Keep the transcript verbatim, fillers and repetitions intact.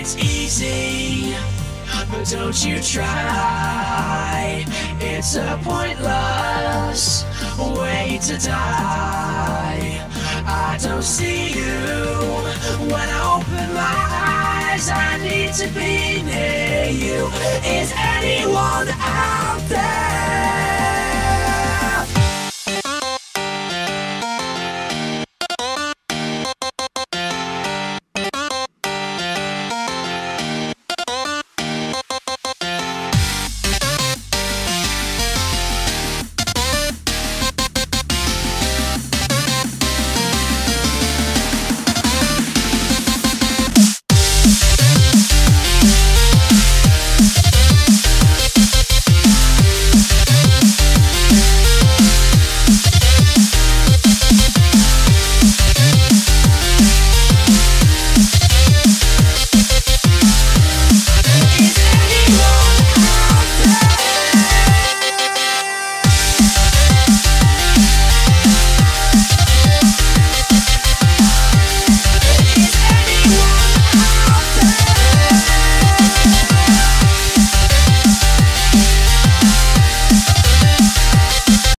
it's easy, but don't you try. It's a pointless way to die. I don't see you when I open my eyes. I need to be near you. Is anyone out there?